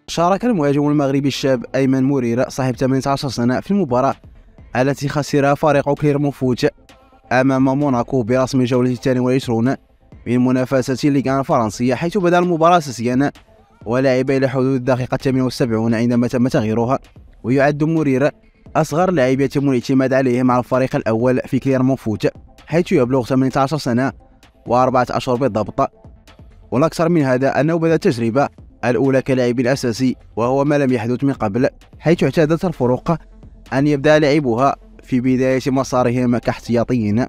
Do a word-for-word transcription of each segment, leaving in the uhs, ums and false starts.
شارك المهاجم المغربي الشاب أيمن مريرة صاحب ثمانية عشر سنة في المباراة التي خسرها فريق كليرمون فوت أمام موناكو برسم الجولة الثانية والعشرون من منافسة الليغ الفرنسية، حيث بدأ المباراة أساسيا ولعب إلى حدود الدقيقة الثامنة والسبعين عندما تم تغييرها. ويعد مريرة أصغر لاعب يتم الاعتماد عليه مع الفريق الأول في كليرمون فوت، حيث يبلغ ثمانية عشر سنة وأربعة أشهر بالضبط. والأكثر من هذا أنه بدأ التجربة الأولى كلاعب أساسي، وهو ما لم يحدث من قبل، حيث اعتادت الفرق أن يبدأ لاعبوها في بداية مسارهم كاحتياطيين.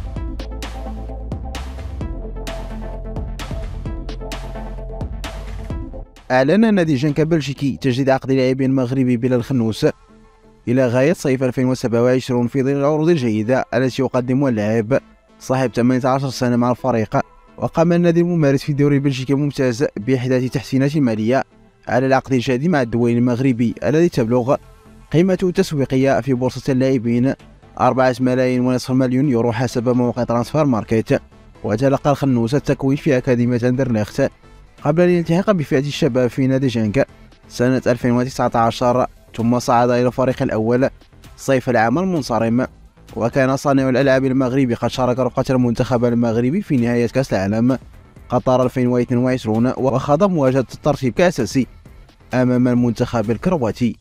أعلن نادي جنك البلجيكي تجديد عقد لاعب مغربي بلال خنوس إلى غاية صيف ألفين وسبعة وعشرين في ظل العروض الجيدة التي يقدمها اللاعب صاحب ثمانية عشر سنة مع الفريق. وقام النادي الممارس في الدوري البلجيكي الممتاز بإحداث تحسينات مالية على العقد الجديد مع الدولي المغربي الذي تبلغ قيمته التسويقية في بورصة اللاعبين أربعة ملايين ونصف مليون يورو حسب موقع ترانسفير ماركت. وتلقى الخنوس التكوين في أكاديمية أندرلخت قبل الالتحاق بفئة الشباب في نادي جنك سنة ألفين وتسعة عشر، ثم صعد إلى الفريق الأول صيف العام المنصرم. وكان صانع الألعاب المغربي قد شارك رفقة المنتخب المغربي في نهاية كأس العالم قطر ألفين واثنين وعشرين، وخاض مواجهة الترتيب كأساسي أمام المنتخب الكرواتي.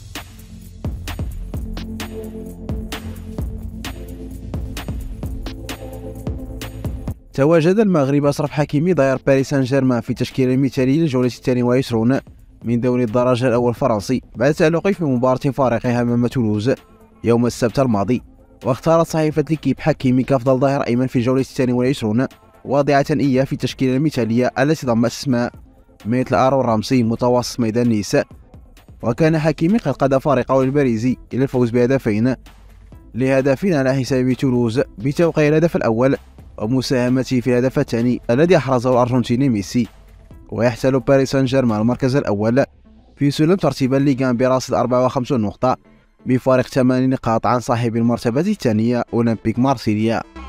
تواجد المغرب أشرف حكيمي ضير باريس سان جيرمان في تشكيل المثالي للجولة الثانية والعشرين من دوري الدرجة الأول الفرنسي بعد تألقه في مباراة فارقها أمام تولوز يوم السبت الماضي. واختارت صحيفة ليكيب حكيمي كأفضل ظاهر أيمن في الجولة الثانية والعشرين، واضعة إياه في التشكيلة المثالية التي ضمت أسماء مثل آرون رامسي متوسط ميدان نيس. وكان حكيمي قد قاد فريقه الباريزي إلى الفوز بهدفين لهدفين على حساب تولوز بتوقيع الهدف الأول ومساهمته في الهدف الثاني الذي أحرزه الأرجنتيني ميسي. ويحتل باريس سان جيرمان المركز الأول في سلم ترتيب الليغ برصيد أربعة وخمسين نقطة بفارق ثمانية نقاط عن صاحب المرتبة الثانية أولمبيك مارسيليا.